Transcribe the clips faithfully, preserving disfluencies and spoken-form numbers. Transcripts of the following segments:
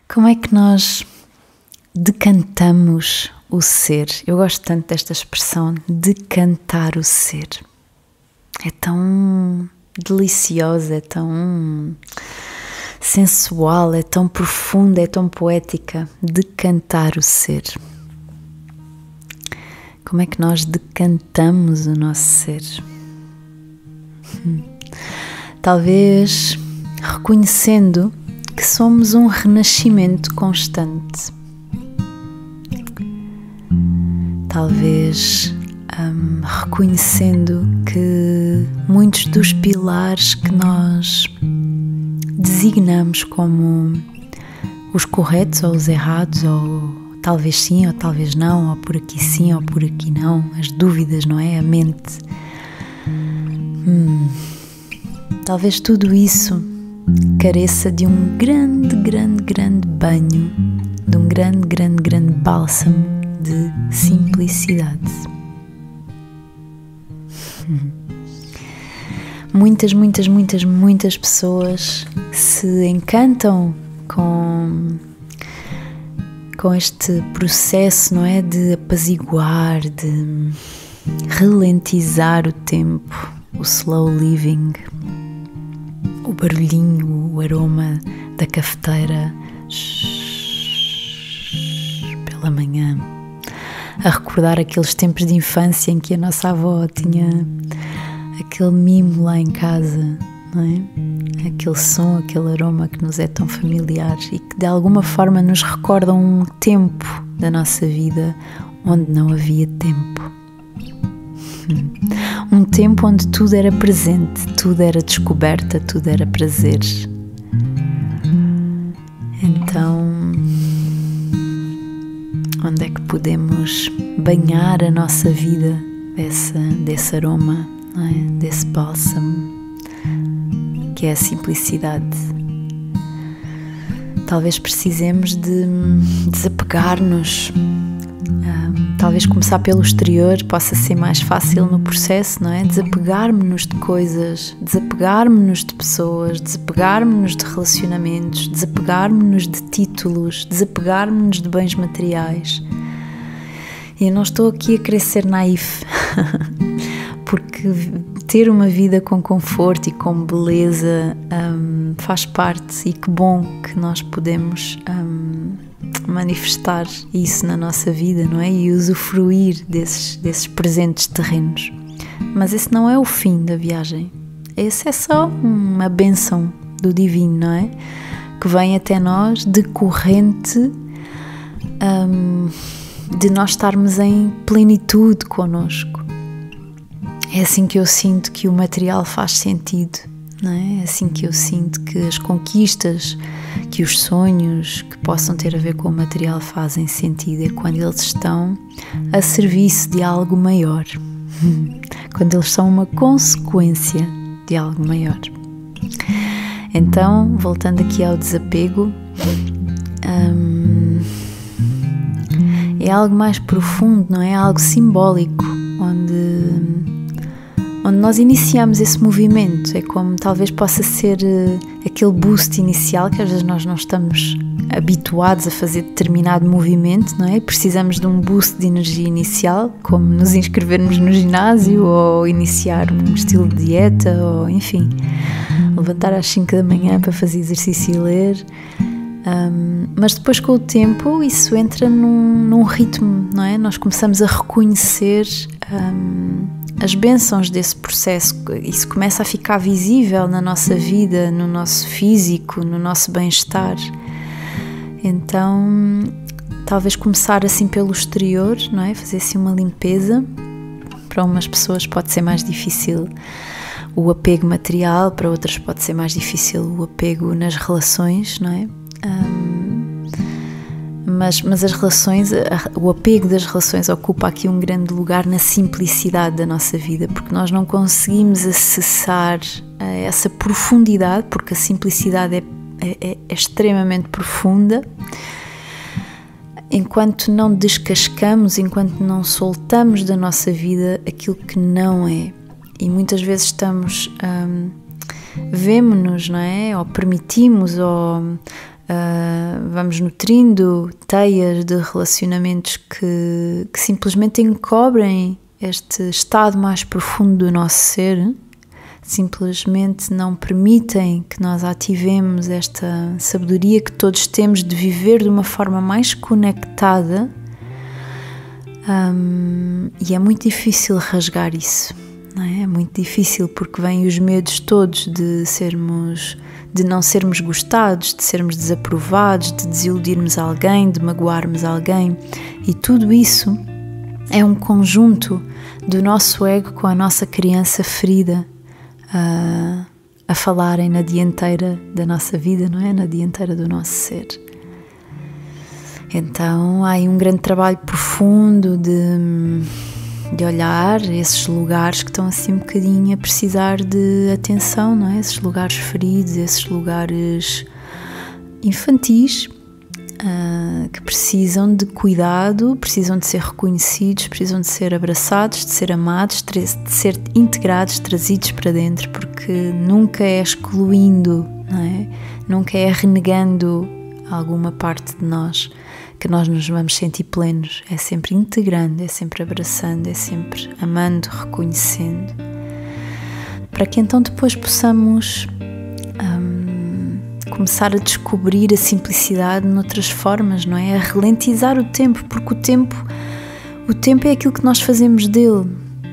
Como é que nós decantamos o ser? Eu gosto tanto desta expressão, decantar o ser. É tão deliciosa, é tão sensual, é tão profunda, é tão poética. Decantar o ser. Como é que nós decantamos o nosso ser? Hum. Talvez reconhecendo que somos um renascimento constante. Talvez hum, reconhecendo que muitos dos pilares que nós designamos como os corretos ou os errados, ou talvez sim ou talvez não, ou por aqui sim ou por aqui não, as dúvidas, não é? A mente. Hum, talvez tudo isso careça de um grande, grande, grande banho, de um grande, grande, grande bálsamo de simplicidade. Hum. Muitas, muitas, muitas, muitas pessoas se encantam com, com este processo, não é? De apaziguar, de ralentizar o tempo, o slow living, o barulhinho, o aroma da cafeteira pela manhã, a recordar aqueles tempos de infância em que a nossa avó tinha aquele mimo lá em casa, não é? Aquele som, aquele aroma que nos é tão familiar e que de alguma forma nos recorda um tempo da nossa vida onde não havia tempo. Um tempo onde tudo era presente, tudo era descoberta, tudo era prazer. Então, onde é que podemos banhar a nossa vida dessa, desse aroma, não é? Desse bálsamo, que é a simplicidade? Talvez precisemos de desapegar-nos. Um, talvez começar pelo exterior possa ser mais fácil no processo, não é? Desapegar-me-nos de coisas, desapegar-me-nos de pessoas, desapegar-me-nos de relacionamentos, desapegar-me-nos de títulos, desapegar-me-nos de bens materiais. E eu não estou aqui a querer ser naif, porque ter uma vida com conforto e com beleza um, faz parte, e que bom que nós podemos um, manifestar isso na nossa vida, não é? E usufruir desses, desses presentes terrenos. Mas esse não é o fim da viagem. Esse é só uma bênção do divino, não é? Que vem até nós decorrente um, de nós estarmos em plenitude connosco. É assim que eu sinto que o material faz sentido, não é? É assim que eu sinto que as conquistas, que os sonhos que possam ter a ver com o material fazem sentido. É quando eles estão a serviço de algo maior, quando eles são uma consequência de algo maior. Então, voltando aqui ao desapego, hum, é algo mais profundo, não é? Algo simbólico, onde onde nós iniciamos esse movimento. É como talvez possa ser uh, aquele boost inicial, que às vezes nós não estamos habituados a fazer determinado movimento, não é? Precisamos de um boost de energia inicial, como nos inscrevermos no ginásio, ou iniciar um estilo de dieta, ou enfim, levantar às cinco da manhã para fazer exercício e ler. Um, mas depois, com o tempo, isso entra num, num ritmo, não é? Nós começamos a reconhecer um, as bênçãos desse processo. Isso começa a ficar visível na nossa vida, no nosso físico, no nosso bem-estar. Então, talvez começar assim pelo exterior, não é? Fazer assim uma limpeza. Para umas pessoas pode ser mais difícil o apego material, para outras pode ser mais difícil o apego nas relações, não é? Um, mas, mas as relações, o apego das relações ocupa aqui um grande lugar na simplicidade da nossa vida, porque nós não conseguimos acessar essa profundidade, porque a simplicidade é, é, é extremamente profunda, enquanto não descascamos, enquanto não soltamos da nossa vida aquilo que não é. E muitas vezes estamos, um, vemo-nos, não é? Ou permitimos, ou uh, vamos nutrindo teias de relacionamentos que, que simplesmente encobrem este estado mais profundo do nosso ser, simplesmente não permitem que nós ativemos esta sabedoria que todos temos de viver de uma forma mais conectada, um, e é muito difícil rasgar isso, não é? É muito difícil porque vêm os medos todos de sermos, de não sermos gostados, de sermos desaprovados, de desiludirmos alguém, de magoarmos alguém, e tudo isso é um conjunto do nosso ego com a nossa criança ferida a, a falarem na dianteira da nossa vida, não é? Na dianteira do nosso ser. Então há aí um grande trabalho profundo de, de olhar esses lugares que estão assim um bocadinho a precisar de atenção, não é? Esses lugares feridos, esses lugares infantis, Uh, que precisam de cuidado, precisam de ser reconhecidos, precisam de ser abraçados, de ser amados, de ser integrados, trazidos para dentro, porque nunca é excluindo, não é? Nunca é renegando alguma parte de nós que nós nos vamos sentir plenos. É sempre integrando, é sempre abraçando, é sempre amando, reconhecendo, para que então depois possamos um, começar a descobrir a simplicidade noutras formas, não é? A ralentizar o tempo, porque o tempo, o tempo é aquilo que nós fazemos dele.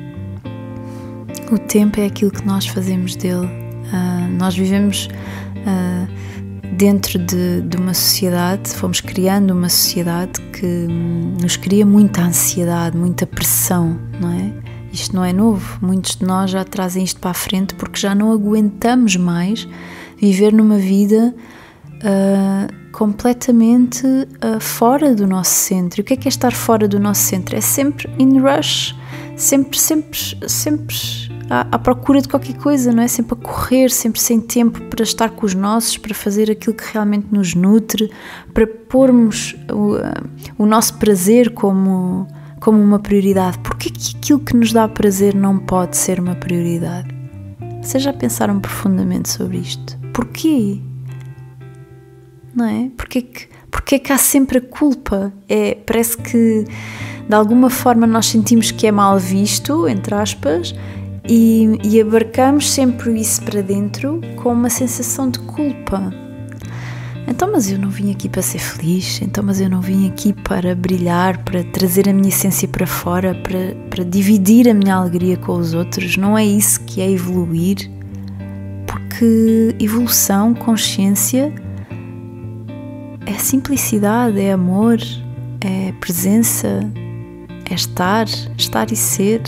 O tempo é aquilo que nós fazemos dele. Uh, nós vivemos uh, dentro de, de uma sociedade, fomos criando uma sociedade que nos cria muita ansiedade, muita pressão, não é? Isto não é novo, muitos de nós já trazem isto para a frente porque já não aguentamos mais viver numa vida uh, completamente uh, fora do nosso centro. E o que é que é estar fora do nosso centro? É sempre in rush, sempre, sempre, sempre à, à procura de qualquer coisa, não é? Sempre a correr, sempre sem tempo para estar com os nossos, para fazer aquilo que realmente nos nutre, para pormos o, uh, o nosso prazer como, como uma prioridade. Porquê que aquilo que nos dá prazer não pode ser uma prioridade? Vocês já pensaram profundamente sobre isto? Porquê? Não é? Porquê que, porquê que há sempre a culpa? É, parece que de alguma forma nós sentimos que é mal visto, entre aspas, e, e abarcamos sempre isso para dentro com uma sensação de culpa. Então, mas eu não vim aqui para ser feliz, então, mas eu não vim aqui para brilhar, para trazer a minha essência para fora, para, para dividir a minha alegria com os outros. Não é isso que é evoluir? Porque evolução, consciência, é simplicidade, é amor, é presença, é estar, estar e ser.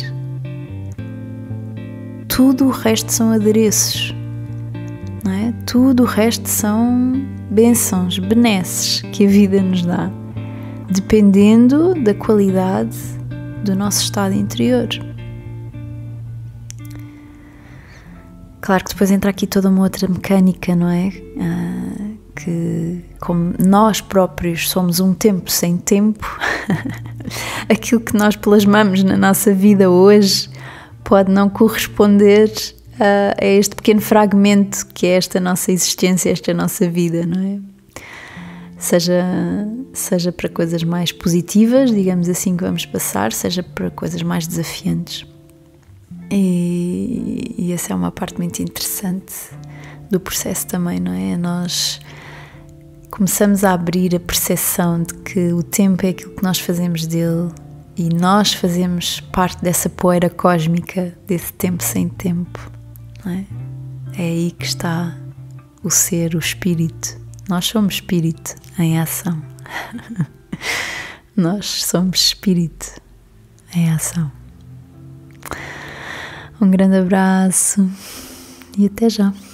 Tudo o resto são adereços, não é? Tudo o resto são bênçãos, benesses que a vida nos dá, dependendo da qualidade do nosso estado interior. Claro que depois entra aqui toda uma outra mecânica, não é? Ah, que como nós próprios somos um tempo sem tempo, aquilo que nós plasmamos na nossa vida hoje pode não corresponder a, a este pequeno fragmento que é esta nossa existência, esta nossa vida, não é? Seja, seja para coisas mais positivas, digamos assim, que vamos passar, seja para coisas mais desafiantes. E, e essa é uma parte muito interessante do processo também, não é? Nós começamos a abrir a percepção de que o tempo é aquilo que nós fazemos dele e nós fazemos parte dessa poeira cósmica, desse tempo sem tempo, não é? É aí que está o ser, o espírito. Nós somos espírito em ação. Nós somos espírito em ação. Um grande abraço e até já.